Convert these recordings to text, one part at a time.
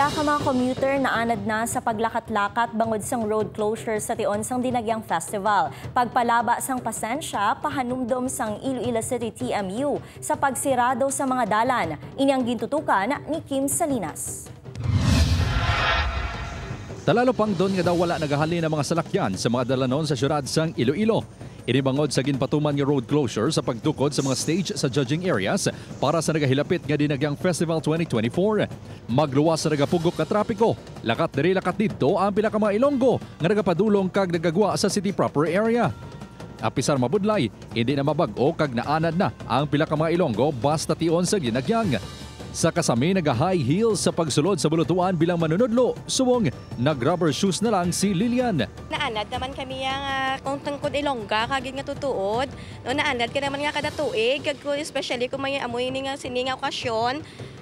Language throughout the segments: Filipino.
Pila ka mga commuter na anad na sa paglakat-lakat bangod sang road closure sa tion sang Dinagyang Festival. Pagpalaba sang pasensya, pahanumdom sang Iloilo City TMU sa pagsirado sa mga dalan. Inyang gintutukan ni Kim Salinas. Talalo pang doon nga daw wala nagahalin ng mga salakyan sa mga dalanon sa syudad sang Iloilo. Inibangod sa ginpatuman nga road closure sa pagtukod sa mga stage sa judging areas para sa nagahilapit nga Dinagyang Festival 2024. Magluwas sa nagapugok ka trapiko. Lakat diri lakat dito ang pila ka mga Ilonggo nga nagapadulong kag nagagwa sa city proper area. Apisar mabudlay, hindi na mabag-o kag naanad na ang pila ka mga Ilonggo basta tion sa Dinagyang. Sa kasami nag-high heels sa pagsulod sa bulutuan bilang manunudlo, suwong nag-rubber shoes na lang si Lilian. Naanad naman kami yang kung tungkod Ilongga, kagid nga tutuod. No, naanad ka naman nga kada tuig, especially kung may amoy ni nga sininga okasyon.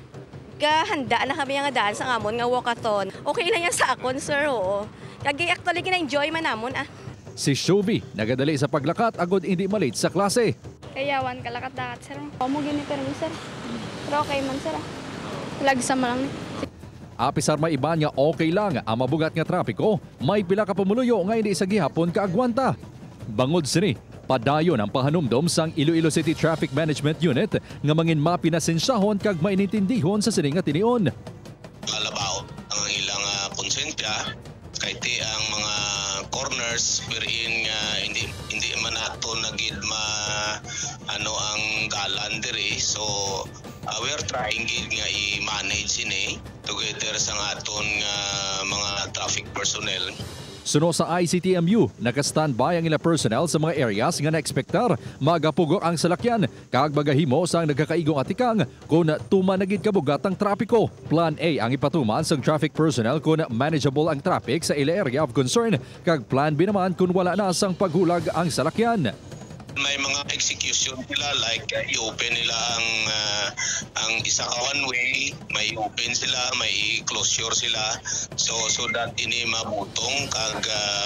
Handa na kami nga daan sa amon nga walkathon. Okay lang yan sa akon, sir, oo. Kagi actually kina-enjoy man namon, ah. Si Shubi nagadali sa paglakat agod hindi malate sa klase. Kayawan kalakat-dakat, sir. Mo gini pero sir. Pero okay man, sir. Lagsa mo lang. Apisar may iba nga okay lang ang mabugat nga trapiko, may pila ka pumuluyo nga hindi sa gihapon kaagwanta. Bangod sini, padayon ang pahanumdom sang Iloilo City Traffic Management Unit nga mangin mapinasensahon kag mainintindihon sa sini nga tinion. Kalabaw ang ilang konsensya kay ti ang mga corners wherein hindi man ato nagid ang dalan diri, so we are trying gid nga i-manage ini together sa aton mga traffic personnel. Suno sa ICTMU, naka-standby ang ila personnel sa mga areas nga na-ekspektar magapugok ang salakyan kag bagahimo sang nagkakaigong atikang kung tumanagid kabugat ang trapiko. Plan A ang ipatuman sang traffic personnel kung manageable ang traffic sa ila area of concern kag Plan B naman kung wala na sang paghulag ang salakyan. May mga execution nila like i-open nila ang isa ka one way, may open sila, may closure sila, so that ini mabutong kag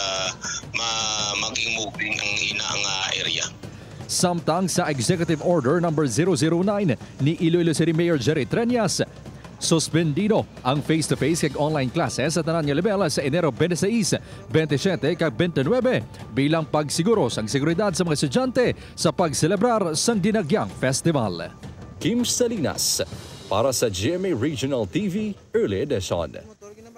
maging moving ang inaang area. Samtang sa Executive Order No. 009 ni Iloilo City Mayor Jerry Treñas, suspendido ang face-to-face kag online classes sa tanan nga level sa Enero 26, 27 kag 29 bilang pagsiguro sang seguridad sa mga estudyante sa pagselebrar sang Dinagyang Festival. Kim Salinas para sa GMA Regional TV Early Edition.